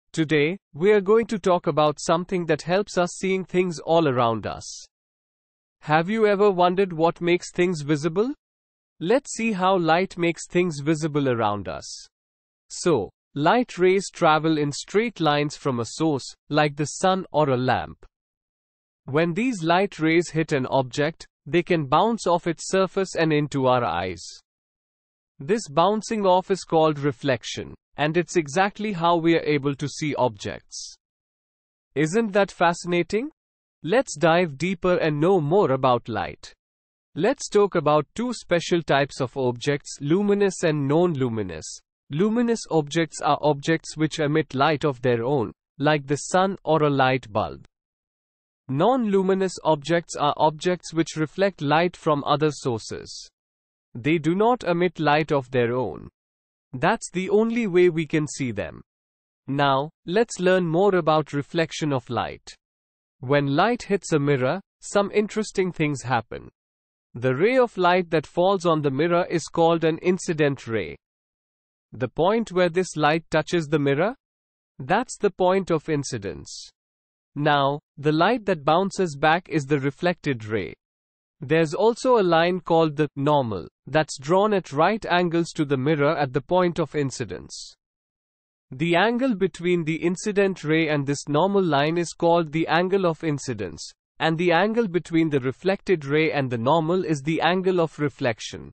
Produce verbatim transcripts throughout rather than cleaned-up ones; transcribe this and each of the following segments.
Today, we are going to talk about something that helps us seeing things all around us. Have you ever wondered what makes things visible? Let's see how light makes things visible around us. So, light rays travel in straight lines from a source, like the sun or a lamp. When these light rays hit an object, they can bounce off its surface and into our eyes. This bouncing off is called reflection, and it's exactly how we are able to see objects. Isn't that fascinating? Let's dive deeper and know more about light. Let's talk about two special types of objects, luminous and non-luminous. Luminous objects are objects which emit light of their own, like the sun or a light bulb. Non-luminous objects are objects which reflect light from other sources. They do not emit light of their own. That's the only way we can see them. Now, let's learn more about reflection of light. When light hits a mirror, some interesting things happen. The ray of light that falls on the mirror is called an incident ray. The point where this light touches the mirror? That's the point of incidence. Now, the light that bounces back is the reflected ray. There's also a line called the normal, that's drawn at right angles to the mirror at the point of incidence. The angle between the incident ray and this normal line is called the angle of incidence, and the angle between the reflected ray and the normal is the angle of reflection.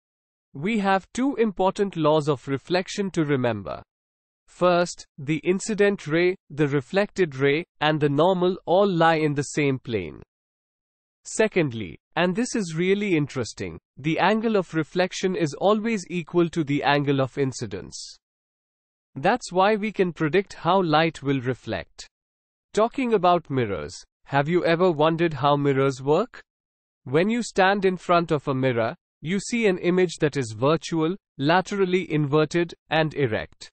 We have two important laws of reflection to remember. First, the incident ray, the reflected ray, and the normal all lie in the same plane. Secondly, and this is really interesting, the angle of reflection is always equal to the angle of incidence. That's why we can predict how light will reflect. Talking about mirrors, have you ever wondered how mirrors work? When you stand in front of a mirror, you see an image that is virtual, laterally inverted, and erect.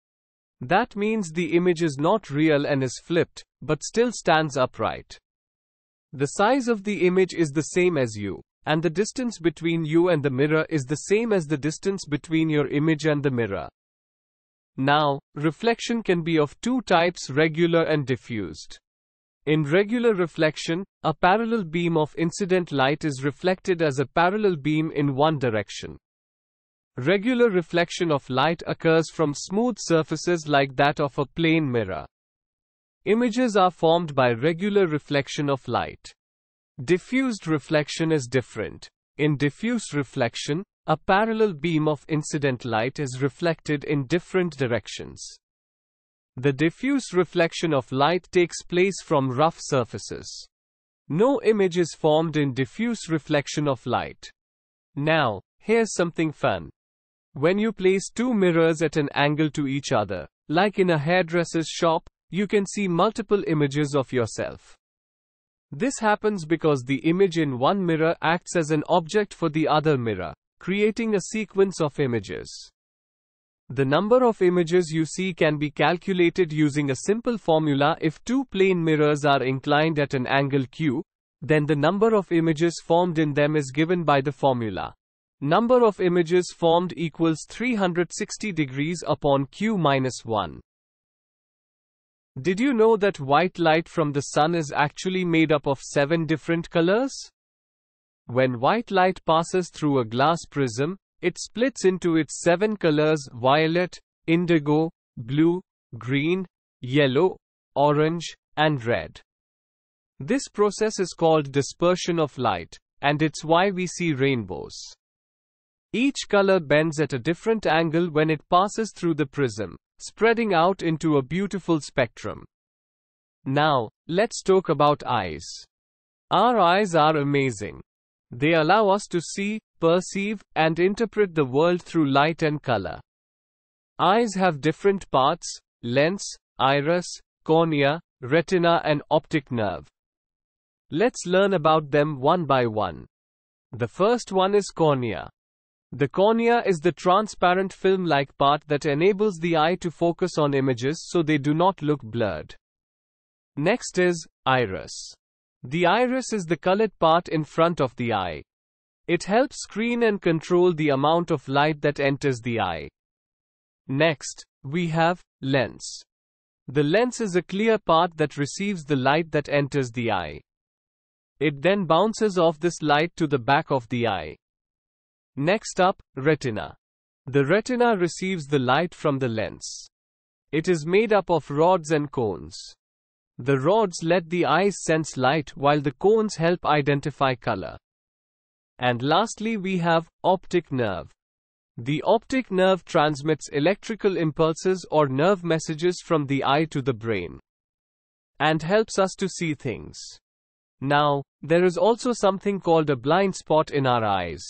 That means the image is not real and is flipped, but still stands upright. The size of the image is the same as you, and the distance between you and the mirror is the same as the distance between your image and the mirror. Now, reflection can be of two types, regular and diffused. In regular reflection, a parallel beam of incident light is reflected as a parallel beam in one direction. Regular reflection of light occurs from smooth surfaces like that of a plane mirror. Images are formed by regular reflection of light. Diffused reflection is different. In diffuse reflection, a parallel beam of incident light is reflected in different directions. The diffuse reflection of light takes place from rough surfaces. No image is formed in diffuse reflection of light. Now, here's something fun. When you place two mirrors at an angle to each other, like in a hairdresser's shop, you can see multiple images of yourself. This happens because the image in one mirror acts as an object for the other mirror, creating a sequence of images. The number of images you see can be calculated using a simple formula. If two plane mirrors are inclined at an angle q, then the number of images formed in them is given by the formula. Number of images formed equals three hundred sixty degrees upon q minus one. Did you know that white light from the sun is actually made up of seven different colors? When white light passes through a glass prism, it splits into its seven colors: violet, indigo, blue, green, yellow, orange, and red. This process is called dispersion of light, and it's why we see rainbows. Each color bends at a different angle when it passes through the prism, spreading out into a beautiful spectrum. Now, let's talk about eyes. Our eyes are amazing. They allow us to see, perceive, and interpret the world through light and color. Eyes have different parts: lens, iris, cornea, retina, and optic nerve. Let's learn about them one by one. The first one is cornea. The cornea is the transparent film-like part that enables the eye to focus on images so they do not look blurred. Next is iris. The iris is the colored part in front of the eye. It helps screen and control the amount of light that enters the eye. Next, we have lens. The lens is a clear part that receives the light that enters the eye. It then bounces off this light to the back of the eye. Next up, retina. The retina receives the light from the lens. It is made up of rods and cones. The rods let the eyes sense light while the cones help identify color. And lastly, we have optic nerve. The optic nerve transmits electrical impulses or nerve messages from the eye to the brain and helps us to see things. Now, there is also something called a blind spot in our eyes.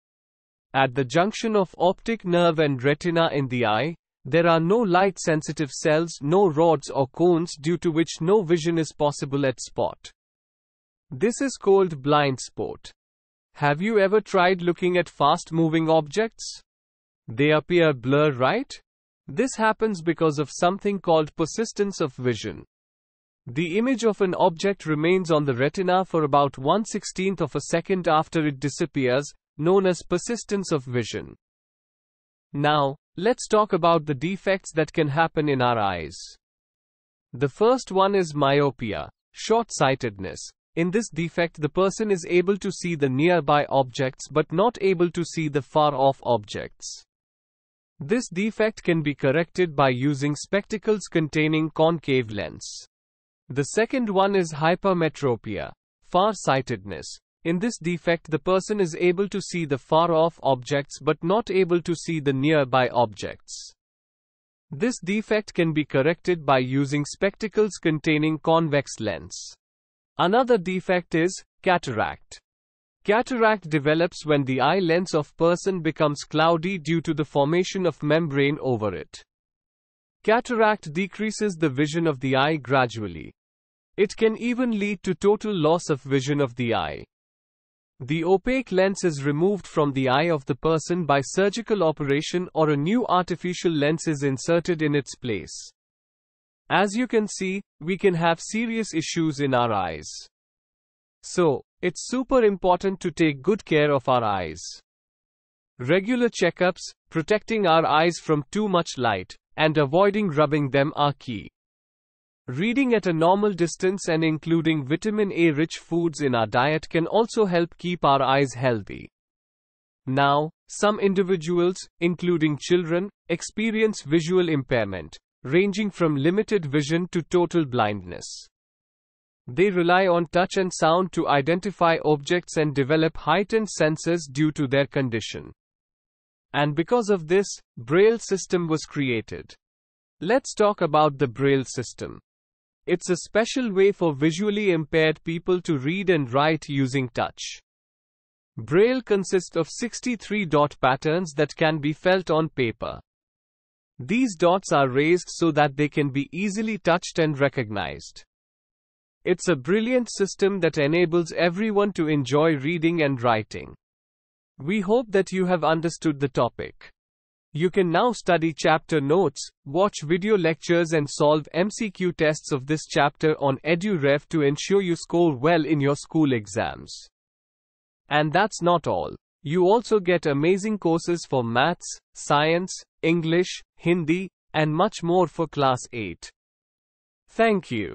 At the junction of optic nerve and retina in the eye, there are no light-sensitive cells, no rods or cones, due to which no vision is possible at spot. This is called blind spot. Have you ever tried looking at fast-moving objects? They appear blurred, right? This happens because of something called persistence of vision. The image of an object remains on the retina for about one sixteenth of a second after it disappears, known as persistence of vision. Now, let's talk about the defects that can happen in our eyes. The first one is myopia, short-sightedness. In this defect, the person is able to see the nearby objects but not able to see the far-off objects. This defect can be corrected by using spectacles containing concave lens. The second one is hypermetropia, far-sightedness. In this defect, the person is able to see the far-off objects but not able to see the nearby objects. This defect can be corrected by using spectacles containing convex lens. Another defect is cataract. Cataract develops when the eye lens of person becomes cloudy due to the formation of membrane over it. Cataract decreases the vision of the eye gradually. It can even lead to total loss of vision of the eye. The opaque lens is removed from the eye of the person by surgical operation, or a new artificial lens is inserted in its place. As you can see, we can have serious issues in our eyes. So, it's super important to take good care of our eyes. Regular checkups, protecting our eyes from too much light, and avoiding rubbing them are key. Reading at a normal distance and including vitamin A-rich foods in our diet can also help keep our eyes healthy. Now, some individuals, including children, experience visual impairment, ranging from limited vision to total blindness. They rely on touch and sound to identify objects and develop heightened senses due to their condition. And because of this, Braille system was created. Let's talk about the Braille system. It's a special way for visually impaired people to read and write using touch. Braille consists of sixty-three dot patterns that can be felt on paper. These dots are raised so that they can be easily touched and recognized. It's a brilliant system that enables everyone to enjoy reading and writing. We hope that you have understood the topic. You can now study chapter notes, watch video lectures and solve M C Q tests of this chapter on EduRef to ensure you score well in your school exams. And that's not all. You also get amazing courses for maths, science, English, Hindi, and much more for class eight. Thank you.